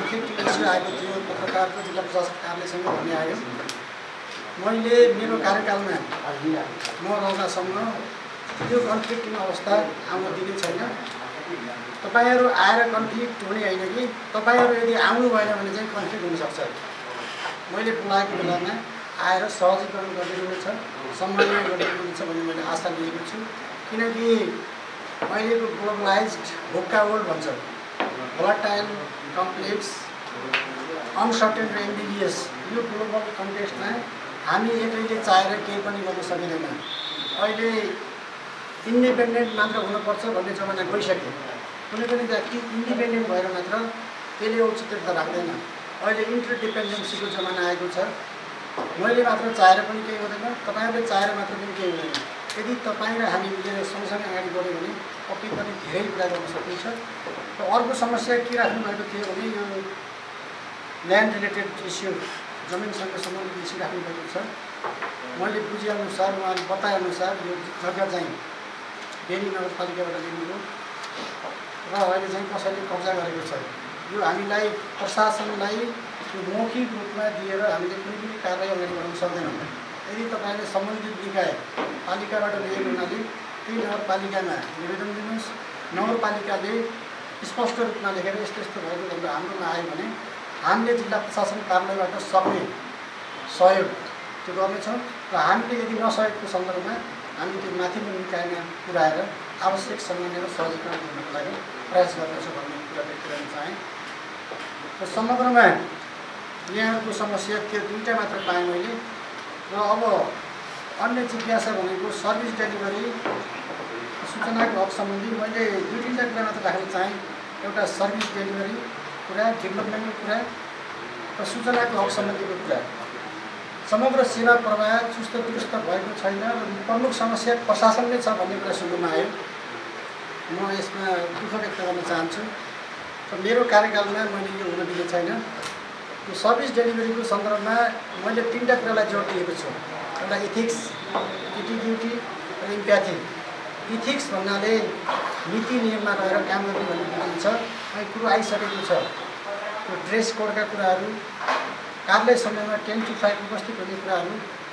Conflict issue आएको थियो पत्रकारको जिल्ला प्रशासन कार्यालयसँग भन्ने आयो। मैले मेरो कार्यकालमा म रहँदासम्म यो कन्फ्लिक्टिङ अवस्था आउन दिने छैन। तपाईहरु आएर कन्फ्लिक्ट हुने होइन कि तपाईहरु यदि आउनु भएन भने चाहिँ कन्फ्लिक्ट हुन सक्छ। मैले बोलाएको बेलामा आएर सहजीकरण गरिदिनुहुनेछ, समन्वय गरिदिनुहुनेछ भन्ने मैले आशा लिएको छु। किनकि अहिलेको ग्लोबलाइज्ड भोक्का वर्ल्ड भन्छ, भोलाटाइल, कम्प्लेक्स, अनसर्टेन र एम्बिगियस यो ग्लोबल कन्टेक्स्टमा हामी एक्लैले चाहेर केही पनि गर्न सकिँदैन। अहिले इन्डिपेन्डेन्ट मात्र हुनुपर्छ भन्ने जमाना गइसक्यो। कुनै पनि व्यक्ति इन्डिपेन्डेन्ट भएर मात्र त्यसले औचित्यता राख्दैन। अहिले इन्टरडिपेन्डेन्सीको जमाना आएको छ। मैले मात्र चाहेर पनि केही हुँदैन, तपाईहरुले चाहेर मात्र पनि केही हुँदैन। यदि तपाईँ र हामी मिलेर सँगसँगै अगाडि बढ्यो भने पक्कै पनि धेरै कुरा गर्न सकिन्छ। र अर्को समस्या के राख्नु भएको थियो भने यो ल्यान्ड रिलेटेड इस्यु, जमिनसँग सम्बन्धित इस्यु राख्नु भएको छ। मैले बुझेअनुसार उहाँले बताएअनुसार यो जग्गा चाहिँ बेनी नगरपालिकाबाट लिनुभयो र अहिले चाहिँ कसैले कब्जा गरेको छ। यो हामीलाई प्रशासनलाई मौखिक रूपमा दिएर हामीले कुनै पनि कारबाही अगाडि बढाउन सक्दैनौँ। यदि तपाईँले सम्बन्धित निकाय पालिकाबाट लिएको हुनाले त्यही नगरपालिकामा निवेदन दिनुहोस्। नगरपालिकाले स्पष्ट रूपमा लेखेर यस्तो यस्तो भएको भनेर हाम्रोमा आयो भने हामीले जिल्ला प्रशासन कार्यालयबाट सक्ने सहयोग त्यो गर्नेछौँ। र हामीले यदि नसकेको सन्दर्भमा हामी त्यो माथिल्लो निकायमा पुर्याएर आवश्यक समन्वय र सहजीकरण गर्नको लागि प्रयास गर्नेछौँ भन्ने कुरा व्यक्त गर्न चाहेँ। र समग्रमा यहाँको समस्या त्यो दुईवटा मात्र पाएँ मैले। र अब अन्य जिज्ञासा भनेको सर्भिस डेलिभरी, सूचनाको हक सम्बन्धी मैले दुई तिनवटा कुरा मात्र राख्न चाहेँ। एउटा सर्भिस डेलिभरी कुरा, डेभलपमेन्टको कुरा र सूचनाको हक सम्बन्धीको कुरा। समग्र सेवा प्रवाह चुस्त दुरुस्त भएको छैन र प्रमुख समस्या प्रशासनले छ भन्ने कुरा सुन्नुमा आयो। म यसमा दुःख व्यक्त गर्न चाहन्छु र मेरो कार्यकालमा मैले यो हुन दिएको छैन। यो सर्भिस डेलिभरीको सन्दर्भमा मैले तीनवटा कुरालाई जोड दिएको छु। एउटा इथिक्स, इन्टिग्रिटी र इम्प्याथी। इथिक्स भन्नाले नीति नियममा रहेर काम गर्ने भन्ने बुझिन्छ। अहिले कुरो आइसकेको छ। यो ड्रेस कोडका कुराहरू, कार्यालय समयमा 10 to 5 उपस्थित हुने कुराहरू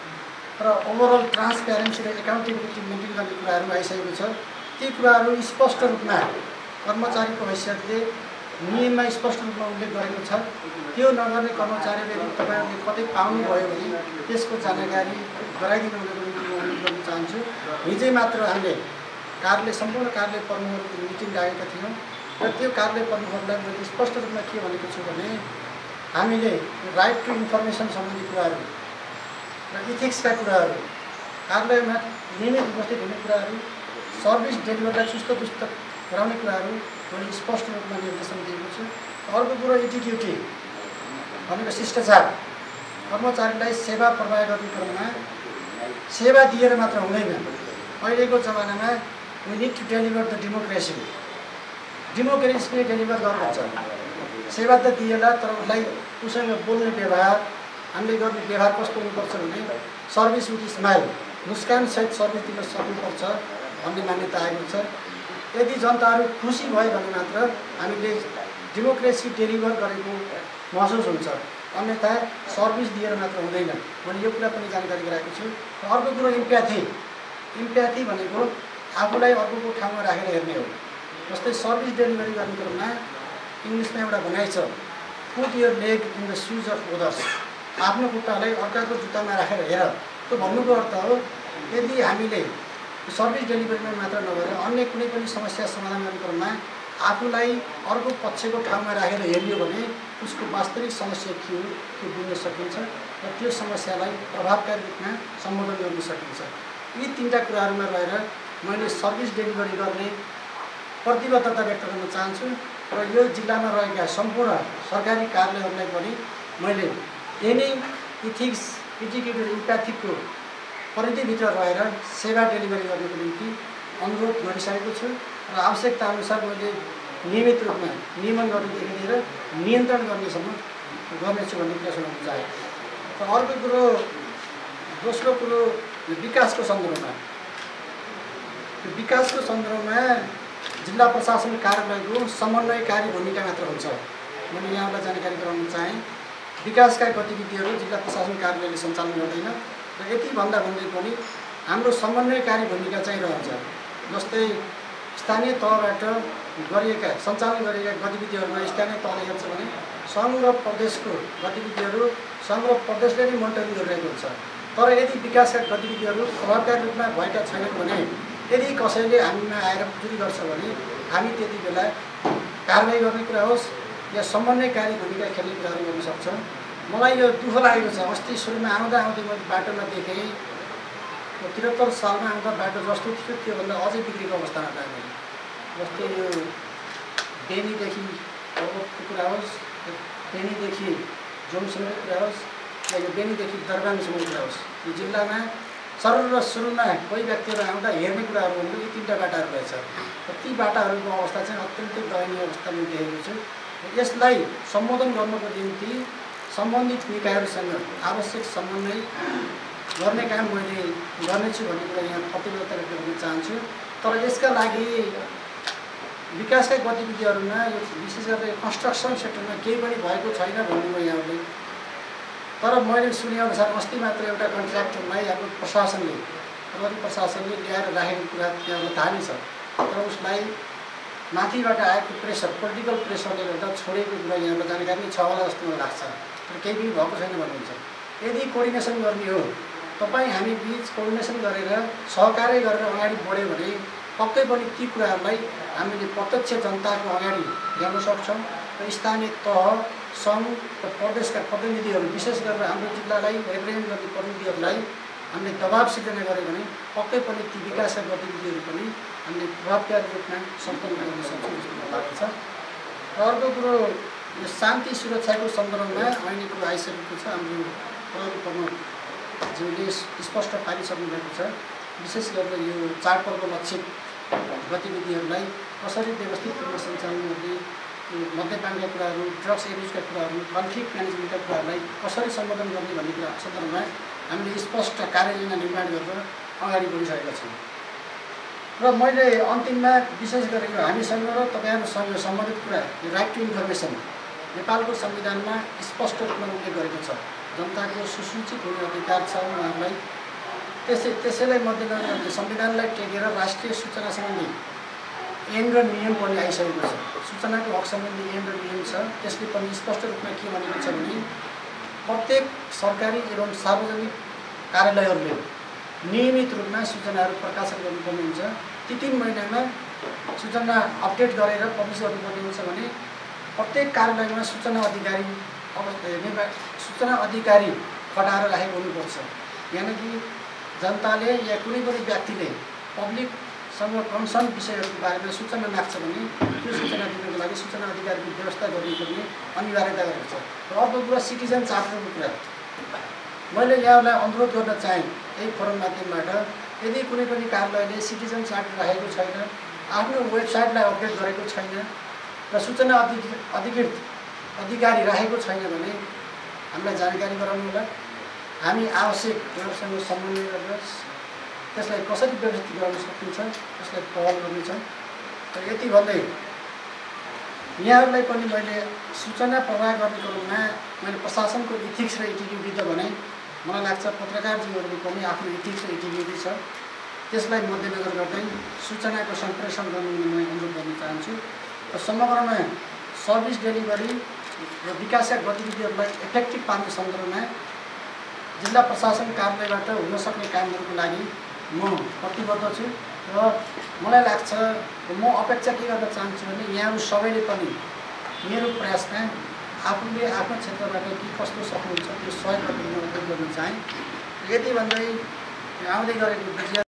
र ओभरअल ट्रान्सप्यारेन्सी र एकाउन्टेबिलिटी मेन्टेन गर्ने कुराहरू आइसकेको छ। ती कुराहरू स्पष्ट रूपमा कर्मचारीको हैसियतले नियममा स्पष्ट रूपमा उल्लेख गरेको छ। त्यो नगर्ने कर्मचारीले तपाईँहरूले कतै पाउनुभयो भने त्यसको जानकारी गराइदिनु हुने पनि म अनुरोध गर्न चाहन्छु। हिजै मात्र हामीले कार्यालय सम्पूर्ण कार्यालय प्रमुखहरूको मिटिङ राखेका थियौँ र त्यो कार्यालय प्रमुखहरूलाई मैले स्पष्ट रूपमा के भनेको छु भने हामीले राइट टु इन्फर्मेसन सम्बन्धी कुराहरू र इथिक्सका कुराहरू, कार्यालयमा नियमित उपस्थित हुने कुराहरू, सर्भिस डेलिभरीलाई चुस्त दुरुस्त गराउने कुराहरू मैले स्पष्ट रूपमा निर्देशन दिएको छु। अर्को कुरो एटिट्युटी भनेको शिष्टाचार। कर्मचारीलाई सेवा प्रवाह गर्ने क्रममा सेवा दिएर मात्र हुँदैन। अहिलेको जमानामा we need to deliver the democracy. डेमोक्रेसीले डेलिभर गर्नुहुन्छ। सेवा त दिएला तर उसलाई उसँग बोल्ने व्यवहार, हामीले गर्ने व्यवहार कस्तो हुनुपर्छ भने सर्भिस विथ स्माइल, मुस्कानसहित सर्भिस दिन सक्नुपर्छ भन्ने मान्यता आएको छ। यदि जनताहरू खुसी भयो भने मात्र हामीले डेमोक्रेसी डेलिभर गरेको महसुस हुन्छ। अन्यथा सर्भिस दिएर मात्र हुँदैन भने यो कुरा पनि जानकारी गराएको छु। अर्को कुरो इम्प्याथी। इम्प्याथी भनेको आफूलाई अर्कोको ठाउँमा राखेर हेर्ने हो। जस्तै सर्भिस डेलिभरी गर्ने क्रममा इङ्ग्लिसमा एउटा भनाइ छ, put your leg in the shoes of others. आफ्नो खुट्टालाई अर्काको जुत्तामा राखेर हेर। त्यो भन्नुको अर्थ हो यदि हामीले सर्भिस डेलिभरीमा मात्र नभएर अन्य कुनै पनि समस्या समाधान गर्ने क्रममा आफूलाई अर्को पक्षको ठाउँमा राखेर हेरियो भने उसको वास्तविक समस्या के हो त्यो बुझ्न सकिन्छ र त्यो समस्यालाई प्रभावकारी रूपमा सम्बोधन गर्न सकिन्छ। यी तीनवटा कुराहरूमा रहेर मैले सर्भिस डेलिभरी गर्ने प्रतिबद्धता व्यक्त गर्न चाहन्छु र यो जिल्लामा रहेका सम्पूर्ण सरकारी कार्यालयहरूलाई पनि मैले यही इथिक्स, इन्टिग्रिटी र इम्प्याथीको परिधिभित्र रहेर सेवा डेलिभरी गर्नको निम्ति अनुरोध गरिसकेको छु र आवश्यकता अनुसार मैले नियमित रूपमा नियमन गर्नेदेखि लिएर नियन्त्रण गर्नेसम्म गर्नेछु भन्ने कुरा सुनाउन चाहे। र अर्को कुरो, दोस्रो कुरो विकासको सन्दर्भमा। विकासको सन्दर्भमा जिल्ला प्रशासन कार्यालयको समन्वयकारी भूमिका मात्र हुन्छ। मैले यहाँलाई जानकारी गराउन चाहेँ। विकासका गतिविधिहरू जिल्ला प्रशासन कार्यालयले सञ्चालन गर्दैन र यतिभन्दा भन्दै पनि हाम्रो समन्वयकारी भूमिका चाहिँ रहन्छ। जस्तै स्थानीय तहबाट सञ्चालन गरिएका गतिविधिहरूमा स्थानीय तहले हेर्छ भने सङ्घ र प्रदेशको गतिविधिहरू सङ्घ र प्रदेशले नै मोनिटरिङ गरिरहेको हुन्छ। तर यदि विकासका गतिविधिहरू प्रभावकारी रूपमा भएका छैनन् भने यदि कसैले हामीमा आएर पुजुरी गर्छ भने हामी त्यति बेला कारबाही गर्ने कुरा होस् या समन्वयकारी भूमिका खेल्ने कुराहरू गर्न सक्छौँ। मलाई यो दुःख लागेको छ। अस्ति सुरुमा आउँदा मैले बाटोमा देखेँ 73 सालमा आउँदा बाटो जस्तो थियो त्योभन्दा अझै बिग्रेको अवस्थामा पाएँ। जस्तै यो बेनीदेखि पर्वतको कुरा होस्, बेनीदेखि जोमसम्मको कुरा होस् या यो बेनीदेखि दरबाङसम्मको कुरा होस्, यो जिल्लामा सुरुमा कोही व्यक्तिहरू आउँदा हेर्ने कुराहरू भन्नु यी 3टा बाटाहरू रहेछ। ती बाटाहरूको अवस्था चाहिँ अत्यन्तै दयनीय अवस्थामा देखेको छु। यसलाई सम्बोधन गर्नको निम्ति सम्बन्धित निकायहरूसँग आवश्यक समन्वय गर्ने काम मैले गर्नेछु भन्ने कुरा यहाँ प्रतिबद्धता व्यक्त गर्न चाहन्छु। तर यसका लागि विकासका गतिविधिहरूमा यो विशेष गरेर कन्स्ट्रक्सन सेक्टरमा केही पनि भएको छैन भन्नुभयो यहाँहरूले। तर मैले सुनेअनुसार अस्ति मात्र एउटा कन्ट्र्याक्टरलाई हाम्रो प्रशासनले प्रशासनले ल्याएर राखेको कुरा त्यहाँबाट थाहा नै छ। तर उसलाई माथिबाट आएको प्रेसर, पोलिटिकल प्रेसरले गर्दा छोडेको कुरा यहाँबाट जानकारी नै छ होला जस्तो मलाई लाग्छ। तर केही पनि भएको छैन भन्नुहुन्छ। यदि कोर्डिनेसन गर्ने हो, तपाईँ हामी बिच कोर्डिनेसन गरेर सहकार्य गरेर अगाडि बढ्यो भने पक्कै पनि ती कुराहरूलाई हामीले प्रत्यक्ष जनताको अगाडि ल्याउन सक्छौँ। र स्थानीय तह, सङ्घ र प्रदेशका प्रतिनिधिहरू विशेष गरेर हाम्रो जिल्लालाई रिप्रेजेन्ट गर्ने प्रतिनिधिहरूलाई हामीले दबाब सिर्जना गऱ्यो भने पक्कै पनि ती विकासका गतिविधिहरू पनि हामीले प्रभावकारी रूपमा सम्पन्न गर्न सक्छौँ जस्तो मलाई लाग्छ। र अर्को कुरो यो शान्ति सुरक्षाको सन्दर्भमा ऐन कुरो आइसकेको छ। हाम्रो प्रहरी प्रमुखज्यूले स्पष्ट पारिसक्नु भएको छ। विशेष गरेर यो चाडपर्व लक्षित गतिविधिहरूलाई कसरी व्यवस्थित रूपमा सञ्चालन गर्ने, मद्यपानका कुराहरू, ड्रग्स एब्युजका कुराहरू, कन्फ्लिक्ट म्यानेजमेन्टका कुराहरूलाई कसरी सम्बोधन गर्ने भन्ने कुरा सन्दर्भमा हामीले स्पष्ट कार्ययोजना निर्माण गरेर अगाडि बढिसकेका छौँ। र मैले अन्तिममा विशेष गरेर हामीसँग र तपाईँहरूसँग सम्बन्धित कुरा यो राइट टु इन्फर्मेसन नेपालको संविधानमा स्पष्ट रूपमा उल्लेख गरेको छ। जनताको सुसूचित हुने अधिकार छ उहाँहरूलाई। त्यसैलाई मध्यनजर गर्दै संविधानलाई टेकेर राष्ट्रिय सूचना सम्बन्धी ऐन र नियम पनि आइसकेको छ। सूचनाको हक सम्बन्धी ऐन र नियम छ। त्यसले पनि स्पष्ट रूपमा के भनेको छ भने प्रत्येक सरकारी एवं सार्वजनिक कार्यालयहरूले नियमित रूपमा सूचनाहरू प्रकाशन गर्नुपर्ने हुन्छ। ती 3 महिनामा सूचना अपडेट गरेर पब्लिस गर्नुपर्ने हुन्छ भने प्रत्येक कार्यालयमा सूचना अधिकारी खटाएर राखेको हुनुपर्छ। यानि कि जनताले या कुनै पनि व्यक्तिले पब्लिकसँग कन्सर्न विषयहरूको बारेमा सूचना माग्छ भने त्यो सूचना दिनको लागि सूचना अधिकारीको व्यवस्था गर्नुपर्ने अनिवार्यता गरेको छ। र अर्को कुरा सिटिजन चार्टरको कुरा मैले यहाँलाई अनुरोध गर्न चाहेँ यही फोरम माध्यमबाट, यदि कुनै पनि कार्यालयले सिटिजन चार्टर राखेको छैन, आफ्नो वेबसाइटलाई अपडेट गरेको छैन र सूचना अधिकृत अधिकारी राखेको छैन भने हामीलाई जानकारी गराउनु होला। हामी आवश्यक व्यवस्थासँग समन्वय गरेर त्यसलाई कसरी व्यवस्थित गर्न सकिन्छ त्यसलाई पहल गर्नेछौँ। र यति भन्दै यहाँहरूलाई पनि मैले सूचना प्रवाह गर्ने क्रममा मैले प्रशासनको इथिक्स र इटिग्युटी त भने मलाई लाग्छ पत्रकारजीहरूको पनि आफ्नो इथिक्स र इटिग्युटी छ। त्यसलाई मध्यनजर गर्दै सूचनाको सम्प्रेषण गर्नु म अनुरोध गर्न चाहन्छु। र समग्रमा सर्भिस डेलिभरी र विकासका गतिविधिहरूलाई इफेक्टिभ पार्ने सन्दर्भमा जिल्ला प्रशासन कार्यालयबाट हुन सक्ने कामहरूको लागि म प्रतिबद्ध छु। र मलाई लाग्छ म अपेक्षा के गर्न चाहन्छु भने यहाँहरू सबैले पनि मेरो प्रयासमा आफूले आफ्नो क्षेत्रबाट के कस्तो सक्नुहुन्छ त्यो सहयोग गर्न चाहेँ। यति भन्दै आउँदै गरेको